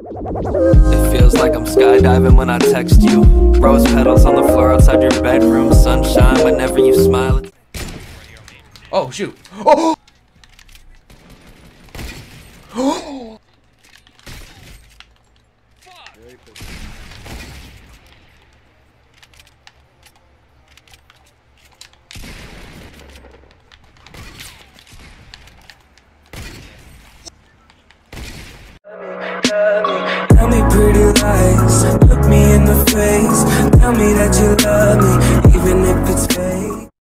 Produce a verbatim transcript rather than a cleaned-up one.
It feels like I'm skydiving when I text you. Rose petals on the floor outside your bedroom. Sunshine whenever you smile. Oh shoot! Oh! Oh! Tell me pretty lies, look me in the face. Tell me that you love me, even if it's fake.